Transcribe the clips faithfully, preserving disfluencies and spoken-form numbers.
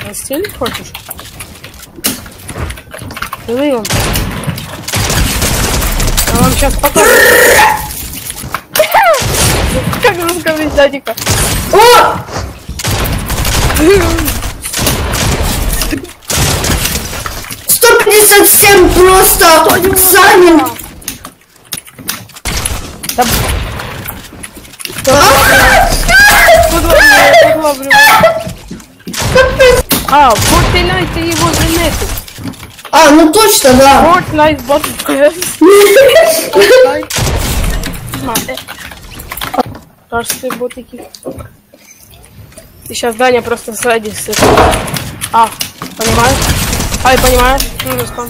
Стелить хочешь? Давай он. Я вам сейчас покажу. Как разговаривать Даника? О! сто пятьдесят семь просто Санин. А, Fortnite ты его занесу. А, ну точно, да. Fortnite бот. Кажется, ботики. Ты сейчас, Даня, просто сзади. А, понимаешь? Ай, понимаешь? Ну,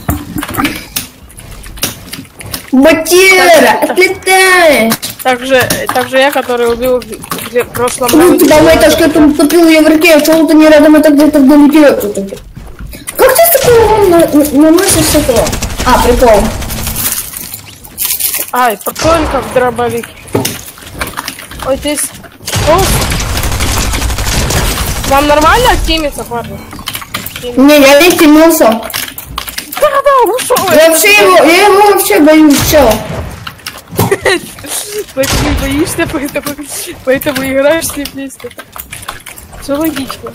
Батера, отлетаешь. Также, также я, который убил в прошлом Ну, раунде. тебя моя ташка там тупил я в реке, а чего ты не рядом, это где-то долетел тут. Как ты с такого наносишь с этого? А, прикол. Ай, прикольно как дробовик. Ой, ты... О! Вам нормально тимиться, парни? Не, я не тянулся. Да-да, ушел. Я вообще его, я его вообще боюсь, чё? Поэтому и боишься, поэтому, поэтому играешь с ним вместе. Все логично.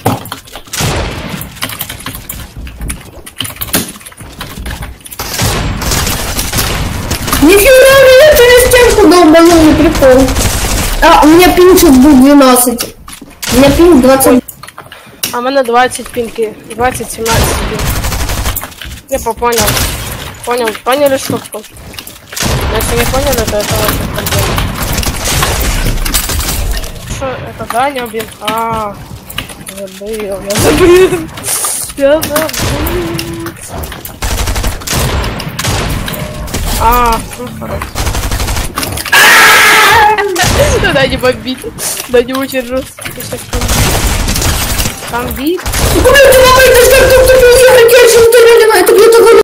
Нифига, меня через стенку долбанули, прикол. А, у меня пинчик был двенадцать. У меня пинк двадцать. А у меня двадцать пинки. двадцать семнадцать пинки. Я понял. Понял. Поняли шутку? Если не поняли, то это очень проблема. Что, это Даня убил? А, забыл, я забыл. Я забыл. А, ну хорошо. Ну да, не бомбит. Да не очень жестко. Там бит. Блин, ты мама, это что, кто-то не хотел, что ты реально, это где-то